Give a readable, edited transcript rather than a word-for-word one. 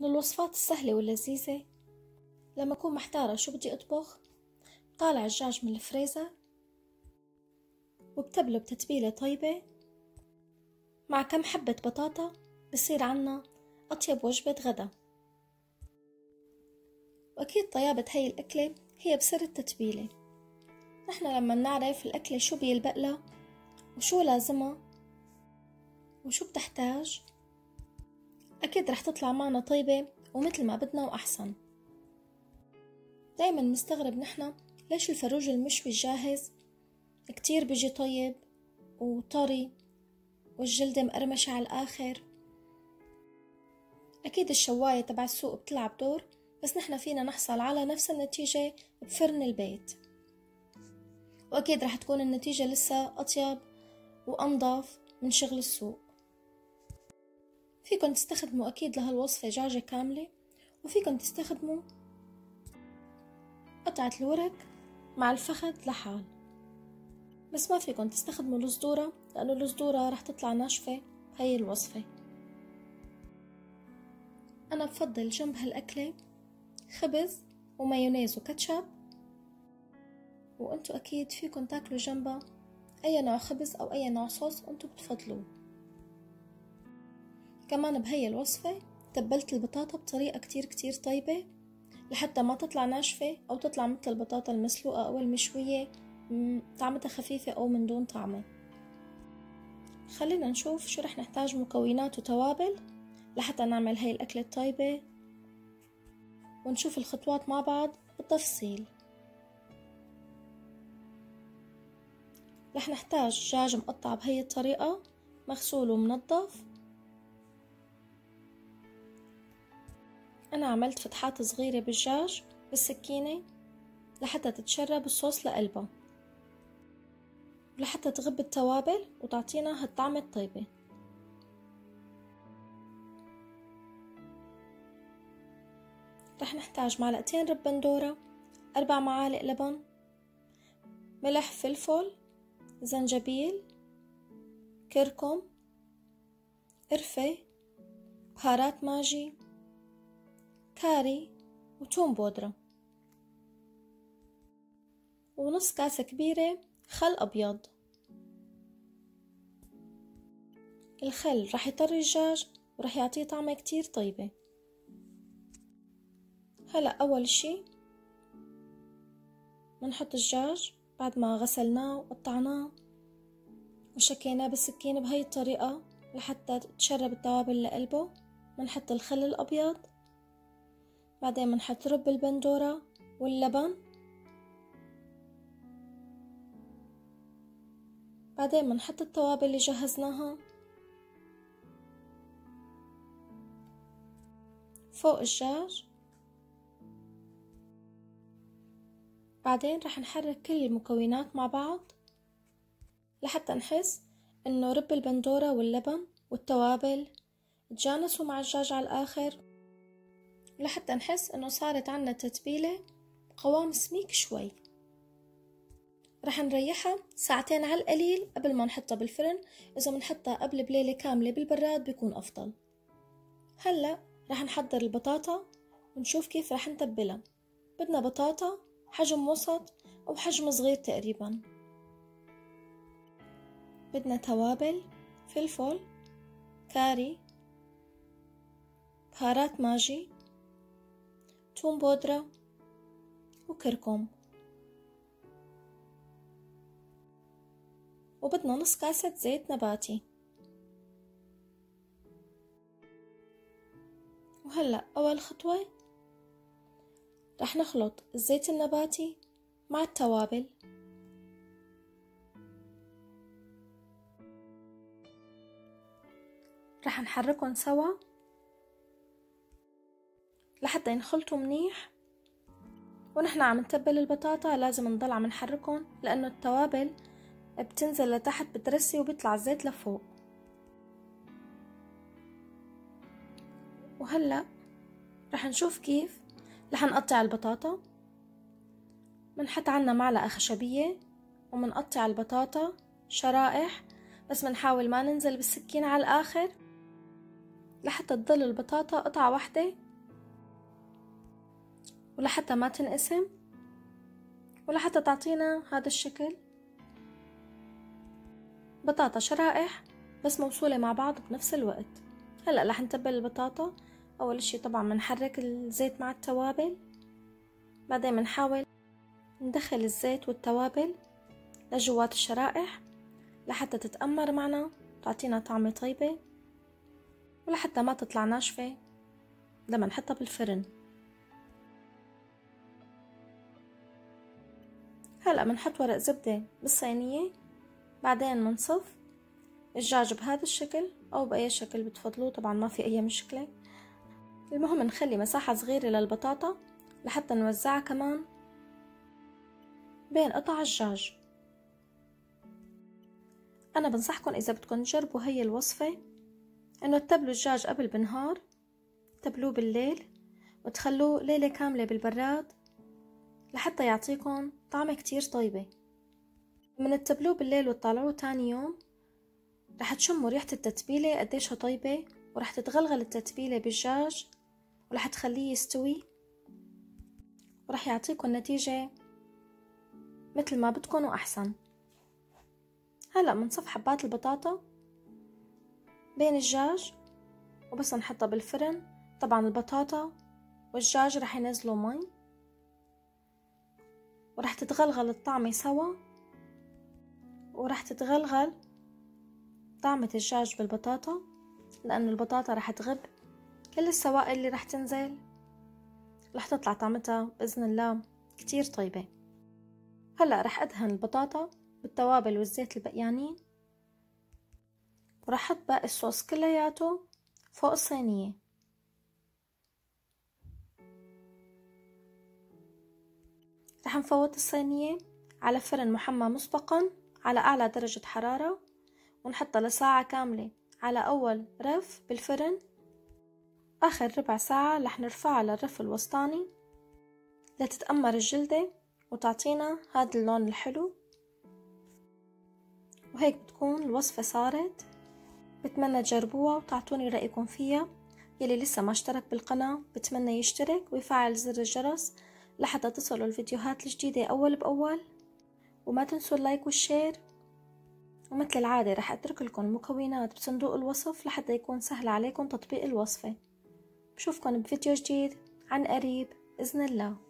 من الوصفات السهلة واللذيذة لما أكون محتارة شو بدي أطبخ، طالع الدجاج من الفريزر وبتبله بتتبيلة طيبة مع كم حبة بطاطا، بصير عنا أطيب وجبة غدا. وأكيد طيابة هاي الأكلة هي بسر التتبيلة. نحن لما نعرف الأكلة شو بيلبق وشو لازمها وشو بتحتاج، أكيد رح تطلع معنا طيبة ومثل ما بدنا وأحسن. دايما نستغرب نحن ليش الفروج المشوي الجاهز كتير بيجي طيب وطري والجلدة مقرمشة على الآخر. أكيد الشواية تبع السوق بتلعب دور، بس نحن فينا نحصل على نفس النتيجة بفرن البيت، وأكيد رح تكون النتيجة لسه أطيب وأنظف من شغل السوق. فيكن تستخدموا أكيد لهالوصفة دجاجة كاملة، وفيكن تستخدموا قطعة الورك مع الفخذ لحال، بس ما فيكن تستخدموا الصدورة لأنه الصدورة رح تطلع ناشفة بهي الوصفة. أنا بفضل جنب هالأكلة خبز ومايونيز وكاتشب، وأنتو أكيد فيكن تاكلوا جنبها أي نوع خبز أو أي نوع صوص أنتو بتفضلوه. كمان بهي الوصفة تبلت البطاطا بطريقة كتير طيبة لحتى ما تطلع ناشفة أو تطلع مثل البطاطا المسلوقة أو المشوية طعمتها خفيفة أو من دون طعمة. خلينا نشوف شو رح نحتاج مكونات وتوابل لحتى نعمل هاي الأكلة الطيبة، ونشوف الخطوات مع بعض بالتفصيل. رح نحتاج دجاج مقطع بهي الطريقة، مغسول ومنظف. أنا عملت فتحات صغيرة بالدجاج بالسكينة لحتى تتشرب الصوص لقلبها ولحتى تغب التوابل وتعطينا هالطعمة الطيبة. رح نحتاج معلقتين رب بندورة، 4 معالق لبن، ملح، فلفل، زنجبيل، كركم، قرفة، بهارات ماجي، كاري، وتوم بودرة، ونص كاسة كبيرة خل أبيض. الخل رح يطري الدجاج ورح يعطيه طعمة كتير طيبة. هلأ أول شي منحط الدجاج بعد ما غسلناه وقطعناه وشكيناه بالسكين بهي الطريقة لحتى تشرب التوابل لقلبه. منحط الخل الأبيض، بعدين منحط رب البندورة واللبن، بعدين منحط التوابل اللي جهزناها فوق الدجاج. بعدين رح نحرك كل المكونات مع بعض لحتى نحس انه رب البندورة واللبن والتوابل تجانسوا مع الدجاج على الآخر، لحتى نحس انه صارت عنا تتبيلة قوام سميك شوي. رح نريحها ساعتين على القليل قبل ما نحطها بالفرن. إذا منحطها قبل بليلة كاملة بالبراد بيكون أفضل. هلأ رح نحضر البطاطا ونشوف كيف رح نتبلها. بدنا بطاطا حجم وسط أو حجم صغير تقريبا. بدنا توابل، فلفل، كاري، بهارات ماجي، توم بودرة، وكركم، وبدنا نص كاسة زيت نباتي. وهلأ أول خطوة رح نخلط الزيت النباتي مع التوابل. رح نحركهم سوا لحتى ينخلطوا منيح. ونحن عم نتبل البطاطا لازم نضل عم نحركهم لأنه التوابل بتنزل لتحت بترسي وبيطلع الزيت لفوق. وهلأ رح نشوف كيف رح نقطع البطاطا. منحط عنا معلقة خشبية ومنقطع البطاطا شرائح، بس منحاول ما ننزل بالسكين على الآخر لحتى تضل البطاطا قطعة واحدة ولحتى ما تنقسم ولحتى تعطينا هذا الشكل. بطاطا شرائح بس موصولة مع بعض بنفس الوقت. هلأ رح نتبل البطاطا. أول اشي طبعا منحرك الزيت مع التوابل، بعدين منحاول ندخل الزيت والتوابل لجوات الشرائح لحتى تتأمر معنا تعطينا طعمة طيبة، ولحتى ما تطلع ناشفة لما نحطها بالفرن. هلأ منحط ورق زبدة بالصينية، بعدين منصف الدجاج بهذا الشكل أو بأي شكل بتفضلوه، طبعا ما في أي مشكلة. المهم نخلي مساحة صغيرة للبطاطا لحتى نوزعها كمان بين قطع الدجاج. أنا بنصحكم إذا بدكم تجربوا هي الوصفة إنه تتبلوا الدجاج قبل بنهار، تبلوه بالليل وتخلوه ليلة كاملة بالبراد لحتى يعطيكم طعمة كتير طيبة. من تتبلوه بالليل وتطلعوه تاني يوم رح تشموا ريحة التتبيلة قديشها طيبة، ورح تتغلغل التتبيلة بالدجاج ورح تخليه يستوي، ورح يعطيكم نتيجة مثل ما بدكم وأحسن. هلأ منصف حبات البطاطا بين الدجاج وبس نحطها بالفرن. طبعا البطاطا والدجاج رح ينزلوا مي ورح تتغلغل الطعمة سوا، ورح تتغلغل طعمة الدجاج بالبطاطا لأن البطاطا رح تغب كل السوائل اللي رح تنزل، رح تطلع طعمتها بإذن الله كتير طيبة. هلأ رح أدهن البطاطا بالتوابل والزيت البقيانين، ورح أحط باقي الصوص كلياته فوق الصينية. رح نفوت الصينية على فرن محمى مسبقا على أعلى درجة حرارة، ونحطها لساعة كاملة على أول رف بالفرن. آخر ربع ساعة رح نرفعها للرف الوسطاني لتتأمر الجلدة وتعطينا هذا اللون الحلو. وهيك بتكون الوصفة صارت. بتمنى تجربوها وتعطوني رأيكم فيها. يلي لسه ما اشترك بالقناة بتمنى يشترك ويفعل زر الجرس لحتى تصلوا الفيديوهات الجديدة أول بأول، وما تنسوا اللايك والشير. ومثل العادة رح أترك لكم المكونات بصندوق الوصف لحتى يكون سهل عليكم تطبيق الوصفة. بشوفكن بفيديو جديد عن قريب بإذن الله.